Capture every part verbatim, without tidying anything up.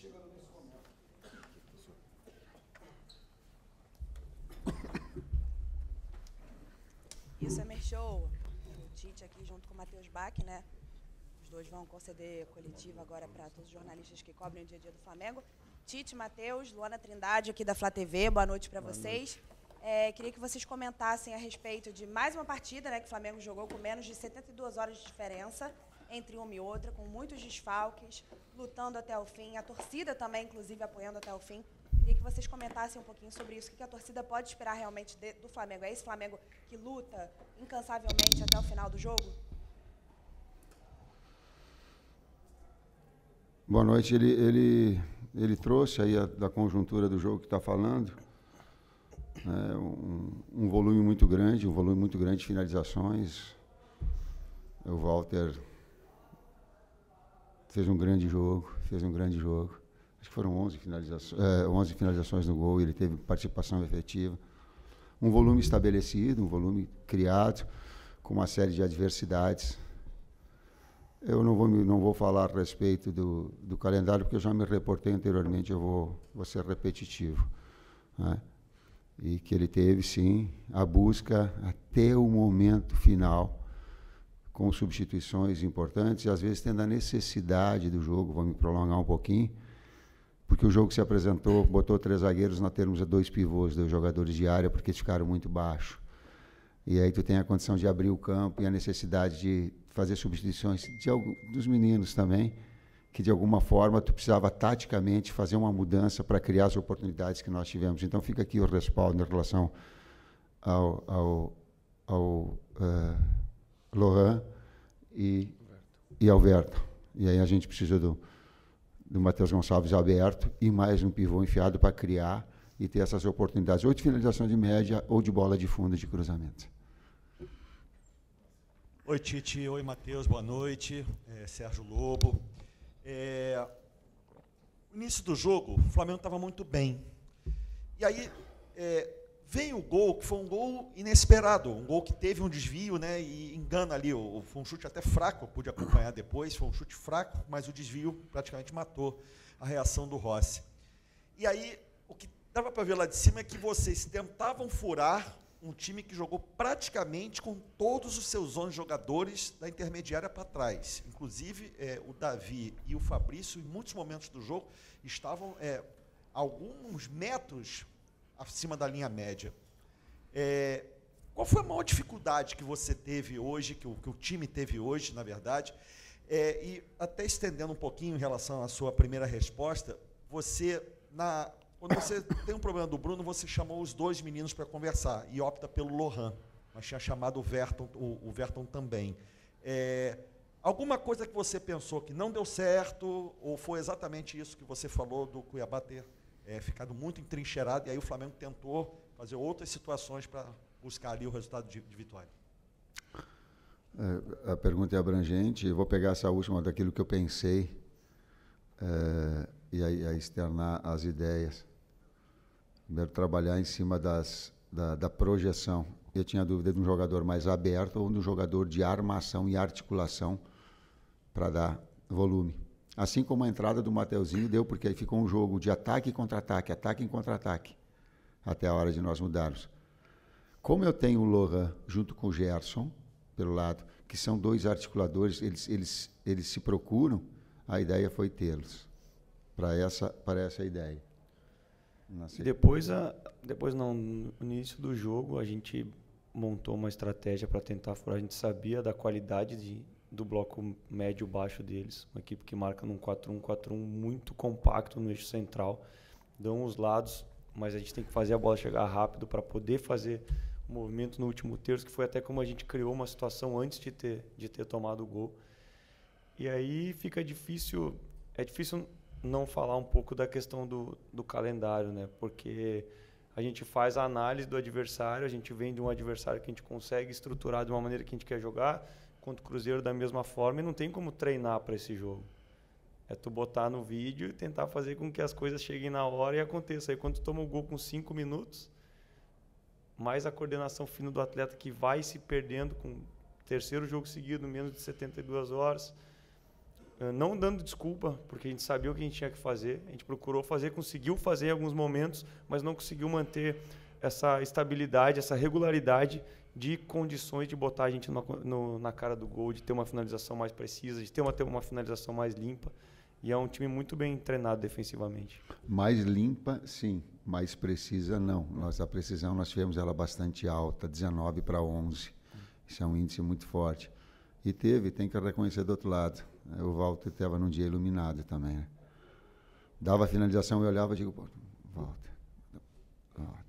Isso é Merchou. O Tite aqui junto com o Matheus Bach, né? Os dois vão conceder coletiva agora para todos os jornalistas que cobrem o dia a dia do Flamengo. Tite, Matheus, Luana Trindade aqui da Flá T V, boa noite para vocês. É, queria que vocês comentassem a respeito de mais uma partida, né, que o Flamengo jogou com menos de setenta e duas horas de diferença entre uma e outra, com muitos desfalques, lutando até o fim, a torcida também, inclusive, apoiando até o fim. Queria que vocês comentassem um pouquinho sobre isso, o que a torcida pode esperar realmente de, do Flamengo. É esse Flamengo que luta incansavelmente até o final do jogo? Boa noite. Ele, ele, ele trouxe aí a, da conjuntura do jogo que está falando, né, um, um volume muito grande, um volume muito grande de finalizações. O Walter fez um grande jogo, fez um grande jogo. Acho que foram onze finalizações, é, onze finalizações no gol, ele teve participação efetiva. Um volume estabelecido, um volume criado, com uma série de adversidades. Eu não vou, não vou falar a respeito do, do calendário, porque eu já me reportei anteriormente, eu vou, vou ser repetitivo, né? E que ele teve, sim, a busca até o momento final, com substituições importantes, e às vezes tendo a necessidade do jogo, vou me prolongar um pouquinho, porque o jogo se apresentou, botou três zagueiros, nós temos dois pivôs, dois jogadores de área, porque eles ficaram muito baixos. E aí tu tem a condição de abrir o campo e a necessidade de fazer substituições de, dos meninos também, que de alguma forma tu precisava taticamente fazer uma mudança para criar as oportunidades que nós tivemos. Então fica aqui o respaldo em relação ao, ao, ao uh, Lohan e, e Alberto. E aí a gente precisa do, do Matheus Gonçalves aberto e mais um pivô enfiado para criar e ter essas oportunidades, ou de finalização de média ou de bola de fundo de cruzamento. Oi, Tite. Oi, Matheus. Boa noite. É, Sérgio Lobo. É, no início do jogo, o Flamengo estava muito bem. E aí é, veio o gol, que foi um gol inesperado, um gol que teve um desvio, né, e engana ali. O, foi um chute até fraco, eu pude acompanhar depois, foi um chute fraco, mas o desvio praticamente matou a reação do Rossi. E aí, o que dava para ver lá de cima é que vocês tentavam furar um time que jogou praticamente com todos os seus onze jogadores da intermediária para trás. Inclusive, é, o Davi e o Fabrício, em muitos momentos do jogo, estavam é, alguns metros acima da linha média. É, qual foi a maior dificuldade que você teve hoje, que o, que o time teve hoje, na verdade? É, e até estendendo um pouquinho em relação à sua primeira resposta, você, na... Quando você tem um problema do Bruno, você chamou os dois meninos para conversar e opta pelo Lohan, mas tinha chamado o Verton, o, o Verton também. É, alguma coisa que você pensou que não deu certo, ou foi exatamente isso que você falou do Cuiabá ter é, ficado muito entrincheirado, e aí o Flamengo tentou fazer outras situações para buscar ali o resultado de, de vitória? É, a pergunta é abrangente, eu vou pegar essa última daquilo que eu pensei é, e aí, aí externar as ideias. Primeiro, trabalhar em cima das, da, da projeção. Eu tinha dúvida de um jogador mais aberto ou de um jogador de armação e articulação para dar volume. Assim como a entrada do Mateuzinho deu, porque aí ficou um jogo de ataque e contra-ataque, ataque e contra-ataque, até a hora de nós mudarmos. Como eu tenho o Lohan junto com o Gerson, pelo lado, que são dois articuladores, eles, eles, eles se procuram, a ideia foi tê-los para essa, para essa ideia. Depois, a, depois não, no início do jogo, a gente montou uma estratégia para tentar furar. A gente sabia da qualidade de, do bloco médio-baixo deles, uma equipe que marca num quatro um quatro um muito compacto no eixo central, dão os lados, mas a gente tem que fazer a bola chegar rápido para poder fazer o movimento no último terço, que foi até como a gente criou uma situação antes de ter, de ter tomado o gol. E aí fica difícil, é difícil não falar um pouco da questão do, do calendário, né? Porque a gente faz a análise do adversário, a gente vem de um adversário que a gente consegue estruturar de uma maneira que a gente quer jogar, contra o Cruzeiro da mesma forma, e não tem como treinar para esse jogo. É tu botar no vídeo e tentar fazer com que as coisas cheguem na hora e aconteça. Aí quando tu toma o gol com cinco minutos, mais a coordenação fina do atleta que vai se perdendo com o terceiro jogo seguido, menos de setenta e duas horas, não dando desculpa, porque a gente sabia o que a gente tinha que fazer, a gente procurou fazer, conseguiu fazer em alguns momentos, mas não conseguiu manter essa estabilidade, essa regularidade de condições de botar a gente no, no, na cara do gol, de ter uma finalização mais precisa, de ter uma, ter uma finalização mais limpa. E é um time muito bem treinado defensivamente. Mais limpa, sim. Mais precisa, não. Nossa precisão, nós tivemos ela bastante alta, dezenove para onze. Isso é um índice muito forte. E teve, tem que reconhecer do outro lado. O Walter estava num dia iluminado também. Né? Dava a finalização, eu olhava e digo, pô, Walter, Walter.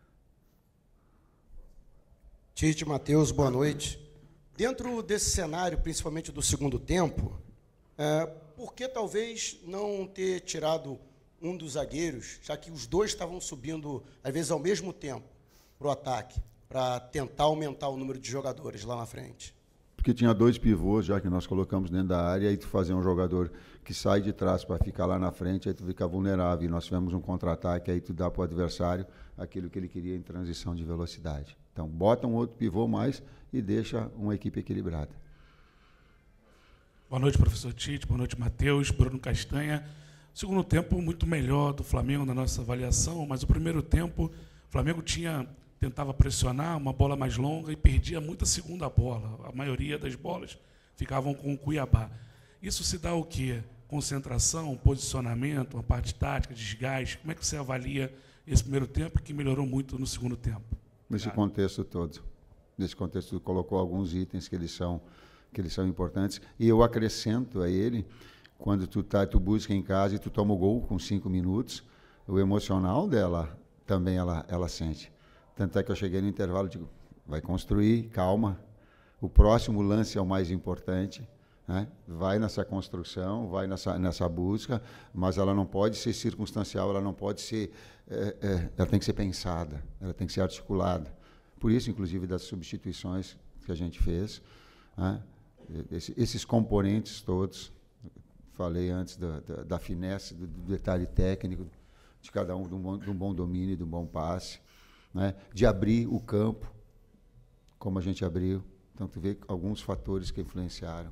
Tite, Matheus, boa noite. Dentro desse cenário, principalmente do segundo tempo, é, por que talvez não ter tirado um dos zagueiros, já que os dois estavam subindo, às vezes, ao mesmo tempo, para o ataque, para tentar aumentar o número de jogadores lá na frente? Porque tinha dois pivôs, já que nós colocamos dentro da área, e tu fazer um jogador que sai de trás para ficar lá na frente, aí tu fica vulnerável. E nós tivemos um contra-ataque, aí tu dá para o adversário aquilo que ele queria em transição de velocidade. Então, bota um outro pivô mais e deixa uma equipe equilibrada. Boa noite, professor Tite. Boa noite, Matheus. Bruno Castanha. Segundo tempo, muito melhor do Flamengo na nossa avaliação, mas o primeiro tempo, o Flamengo tinha, tentava pressionar uma bola mais longa e perdia muita segunda bola. A maioria das bolas ficavam com o Cuiabá. Isso se dá o quê? Concentração, posicionamento, uma parte tática, desgaste. Como é que você avalia esse primeiro tempo que melhorou muito no segundo tempo? Nesse Obrigado. contexto todo. Nesse contexto, tu colocou alguns itens que eles são, que eles são importantes. E eu acrescento a ele, quando tu, tá, tu busca em casa e tu toma o gol com cinco minutos, o emocional dela também ela, ela sente. Tanto é que eu cheguei no intervalo e digo, vai construir, calma. O próximo lance é o mais importante. Né? Vai nessa construção, vai nessa, nessa busca, mas ela não pode ser circunstancial, ela não pode ser... É, é, ela tem que ser pensada, ela tem que ser articulada. Por isso, inclusive, das substituições que a gente fez, né? Esse, esses componentes todos, falei antes da, da, da finesse, do, do detalhe técnico, de cada um, de um bom, de um bom domínio, de um bom passe, né? De abrir o campo, como a gente abriu. Então, tu vê alguns fatores que influenciaram.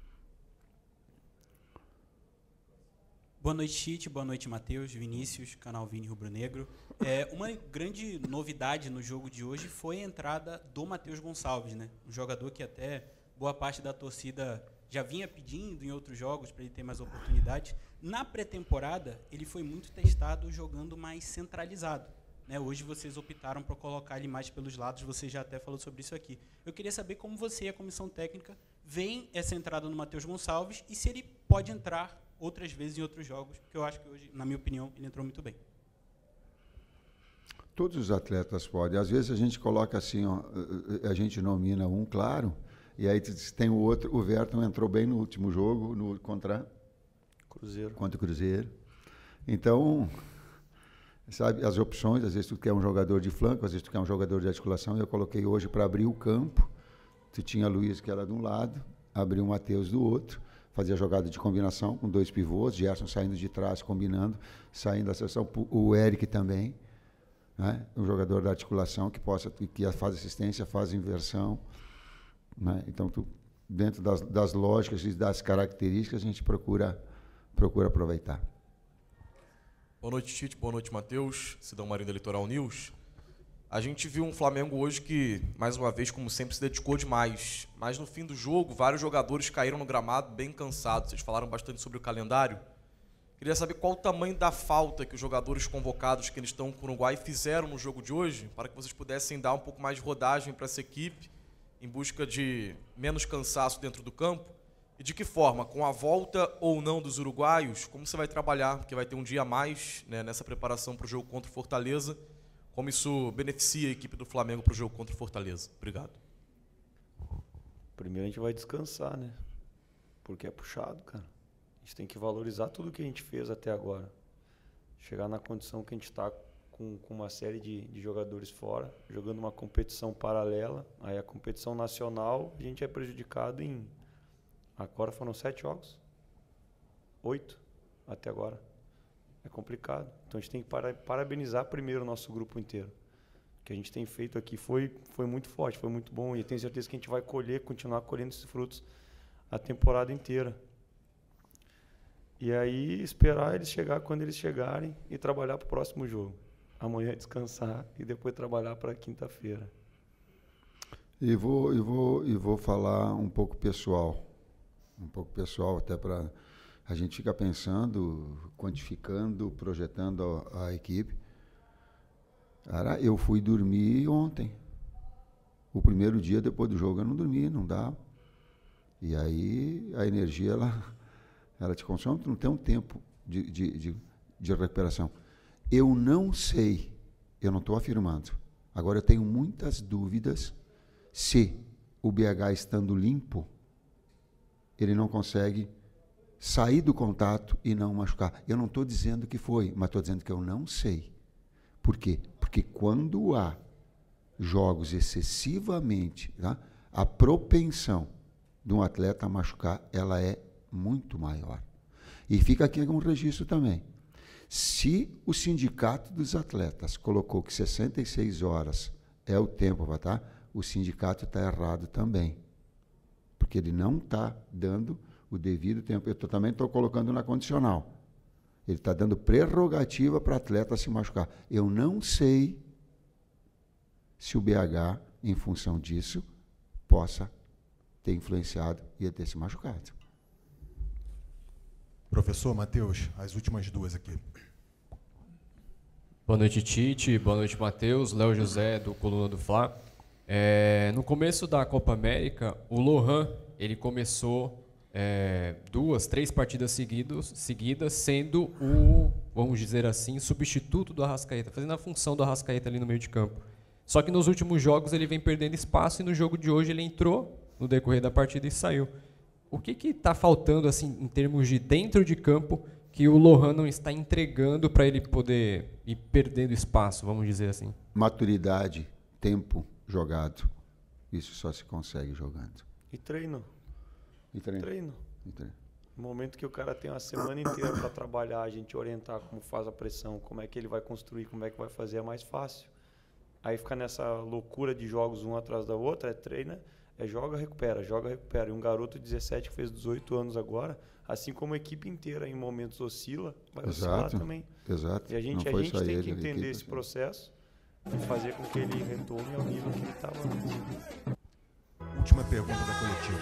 Boa noite, Tite. Boa noite, Matheus, Vinícius, canal Vini Rubro Negro. É, uma grande novidade no jogo de hoje foi a entrada do Matheus Gonçalves, né? Um jogador que até boa parte da torcida já vinha pedindo em outros jogos para ele ter mais oportunidades. Na pré-temporada, ele foi muito testado jogando mais centralizado. Né? Hoje vocês optaram por colocar ele mais pelos lados, você já até falou sobre isso aqui. Eu queria saber como você e a comissão técnica veem essa entrada no Matheus Gonçalves e se ele pode entrar outras vezes em outros jogos, porque eu acho que hoje, na minha opinião, ele entrou muito bem. Todos os atletas podem. Às vezes a gente coloca assim, ó, a gente nomina um, claro, e aí tem o outro. O Verton entrou bem no último jogo, no, contra, Cruzeiro. contra o Cruzeiro. Então, sabe, as opções, às vezes tu quer um jogador de flanco, às vezes tu quer um jogador de articulação, e eu coloquei hoje para abrir o campo. Tu tinha a Luiz, que era de um lado, abriu o Matheus do outro, fazia jogada de combinação com dois pivôs, Gerson saindo de trás, combinando, saindo da seção, o Eric também, né? Um jogador da articulação que possa, que faz assistência, faz inversão, né? Então, tu, dentro das, das lógicas e das características, a gente procura, procura aproveitar. Boa noite, Tite. Boa noite, Matheus. Cidão Marinho da Litoral News. A gente viu um Flamengo hoje que, mais uma vez, como sempre, se dedicou demais. Mas no fim do jogo, vários jogadores caíram no gramado bem cansados. Vocês falaram bastante sobre o calendário. Queria saber qual o tamanho da falta que os jogadores convocados que eles estão com o Uruguai fizeram no jogo de hoje, para que vocês pudessem dar um pouco mais de rodagem para essa equipe, em busca de menos cansaço dentro do campo. E de que forma, com a volta ou não dos uruguaios, como você vai trabalhar, porque vai ter um dia a mais, né, nessa preparação para o jogo contra o Fortaleza, como isso beneficia a equipe do Flamengo para o jogo contra o Fortaleza? Obrigado. Primeiro a gente vai descansar, né? Porque é puxado, cara. A gente tem que valorizar tudo que a gente fez até agora. Chegar na condição que a gente está com, com uma série de, de jogadores fora, jogando uma competição paralela. Aí a competição nacional, a gente é prejudicado em... Agora foram sete jogos. Oito até agora. É complicado. Então a gente tem que para, parabenizar primeiro o nosso grupo inteiro. O que a gente tem feito aqui foi, foi muito forte, foi muito bom. E eu tenho certeza que a gente vai colher, continuar colhendo esses frutos a temporada inteira. E aí esperar eles chegar quando eles chegarem e trabalhar para o próximo jogo. Amanhã descansar e depois trabalhar para quinta-feira. E vou, e, vou, e vou falar um pouco pessoal. Um pouco pessoal, até para... A gente fica pensando, quantificando, projetando a, a equipe. Cara, eu fui dormir ontem. O primeiro dia depois do jogo eu não dormi, não dava. E aí a energia, ela, ela te consome, tu não tem um tempo de, de, de, de recuperação. Eu não sei, eu não estou afirmando. Agora eu tenho muitas dúvidas se o B H estando limpo, ele não consegue sair do contato e não machucar. Eu não estou dizendo que foi, mas estou dizendo que eu não sei. Por quê? Porque quando há jogos excessivamente, tá, a propensão de um atleta a machucar, ela é muito maior. E fica aqui um registro também. Se o sindicato dos atletas colocou que sessenta e seis horas é o tempo para estar, o sindicato está errado também. Porque ele não está dando o devido tempo. Eu tô, também estou colocando na condicional. Ele está dando prerrogativa para atleta se machucar. Eu não sei se o B H, em função disso, possa ter influenciado e ter se machucado. Professor Matheus, as últimas duas aqui. Boa noite, Tite. Boa noite, Matheus. Léo José, do Coluna do Fla. É, no começo da Copa América, o Lohan, ele começou é, duas, três partidas seguidos, seguidas, sendo o, vamos dizer assim, substituto do Arrascaeta, fazendo a função do Arrascaeta ali no meio de campo. Só que nos últimos jogos ele vem perdendo espaço e no jogo de hoje ele entrou no decorrer da partida e saiu. O que que está faltando assim em termos de dentro de campo que o Lohan não está entregando para ele poder ir perdendo espaço, vamos dizer assim? Maturidade, tempo jogado. Isso só se consegue jogando. E treino. E treino. treino. E treino. No momento que o cara tem uma semana inteira para trabalhar, a gente orientar como faz a pressão, como é que ele vai construir, como é que vai fazer, é mais fácil. Aí fica nessa loucura de jogos um atrás da outra, é treina, é joga, recupera, joga, recupera. E um garoto de dezessete que fez dezoito anos agora, assim como a equipe inteira em momentos oscila, vai oscilar também. Exato. E a gente, a gente tem que entender esse processo e fazer com que ele retorne ao nível que ele estava antes. Última pergunta da coletiva.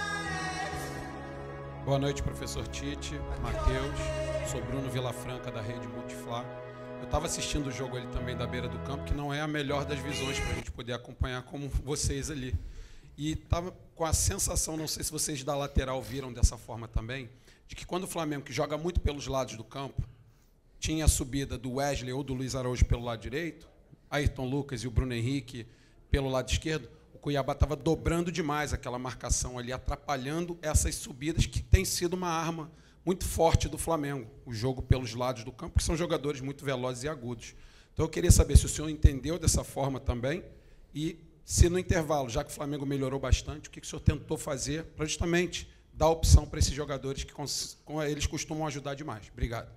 Boa noite, professor Tite, Matheus. Sou Bruno Vilafranca, da Rede Multiflá. Eu estava assistindo o jogo ali também da beira do campo, que não é a melhor das visões para a gente poder acompanhar como vocês ali. E estava com a sensação, não sei se vocês da lateral viram dessa forma também, de que quando o Flamengo, que joga muito pelos lados do campo, tinha a subida do Wesley ou do Luiz Araújo pelo lado direito, Ayrton Lucas e o Bruno Henrique pelo lado esquerdo, o Cuiabá estava dobrando demais aquela marcação ali, atrapalhando essas subidas, que tem sido uma arma muito forte do Flamengo, o jogo pelos lados do campo, que são jogadores muito velozes e agudos. Então, eu queria saber se o senhor entendeu dessa forma também e se no intervalo, já que o Flamengo melhorou bastante, o que o senhor tentou fazer para justamente dar opção para esses jogadores que eles costumam ajudar demais. Obrigado.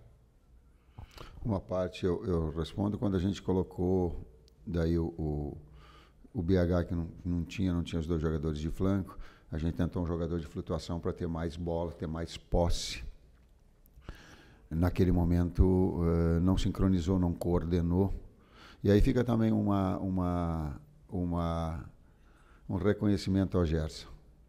Uma parte eu, eu respondo quando a gente colocou daí o, o, o B H que não, não tinha, não tinha os dois jogadores de flanco, a gente tentou um jogador de flutuação para ter mais bola, ter mais posse. Naquele momento uh, não sincronizou, não coordenou. E aí fica também uma, uma, uma, um reconhecimento ao Gerson.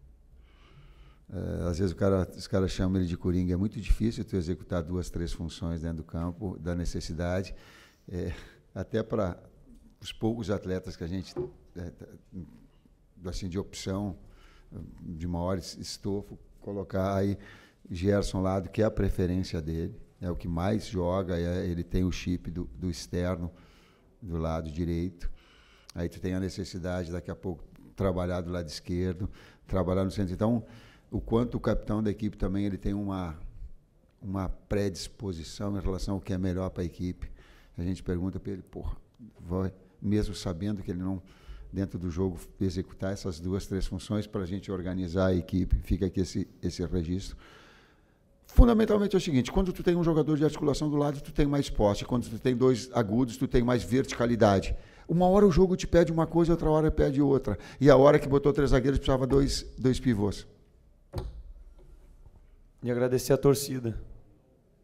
Uh, às vezes o cara, os caras chamam ele de coringa. É muito difícil tu executar duas, três funções dentro do campo, da necessidade. É, até para os poucos atletas que a gente, é, assim, de opção, de maior estofo, colocar aí Gerson lado, que é a preferência dele. É o que mais joga, é, ele tem o chip do, do externo, do lado direito. Aí tu tem a necessidade, daqui a pouco, trabalhar do lado esquerdo, trabalhar no centro. Então, o quanto o capitão da equipe também ele tem uma, uma predisposição em relação ao que é melhor para a equipe. A gente pergunta para ele, porra, vai, mesmo sabendo que ele não, dentro do jogo, executar essas duas, três funções para a gente organizar a equipe. Fica aqui esse, esse registro. Fundamentalmente é o seguinte, quando tu tem um jogador de articulação do lado, tu tem mais posse. Quando tu tem dois agudos, tu tem mais verticalidade. Uma hora o jogo te pede uma coisa, outra hora pede outra. E a hora que botou três zagueiros, precisava dois, dois pivôs. E agradecer a torcida.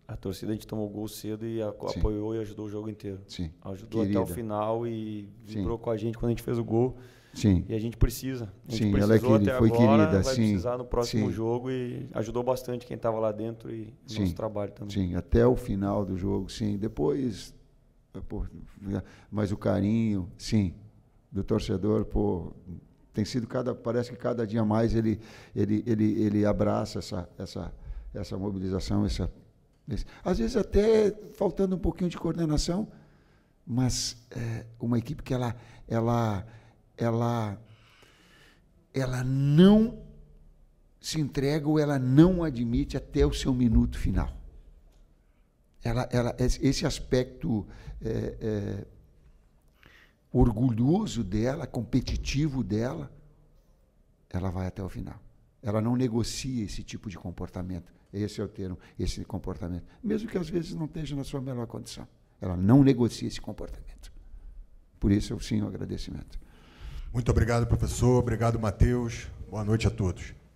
A torcida, a gente tomou gol cedo e a, Sim. apoiou e ajudou o jogo inteiro. Sim. Ajudou Querida. até o final e vibrou Sim. com a gente quando a gente fez o gol. Sim. E a gente precisa. A gente Sim, precisou ela é querida, até foi agora, querida, vai sim, precisar no próximo sim. jogo e ajudou bastante quem estava lá dentro e o Sim. nosso trabalho também. Sim, até o final do jogo, sim. Depois, pô, mas o carinho, sim, do torcedor, pô, tem sido cada, parece que cada dia mais ele, ele, ele, ele abraça essa, essa, essa mobilização, essa, esse, às vezes até faltando um pouquinho de coordenação, mas é, uma equipe que ela, ela, ela, ela não se entrega ou ela não admite até o seu minuto final. Ela, ela, esse aspecto é, é, orgulhoso dela, competitivo dela, ela vai até o final. Ela não negocia esse tipo de comportamento. Esse é o termo, esse comportamento. Mesmo que às vezes não esteja na sua melhor condição. Ela não negocia esse comportamento. Por isso, eu sim, o agradecimento. Muito obrigado, professor. Obrigado, Matheus. Boa noite a todos.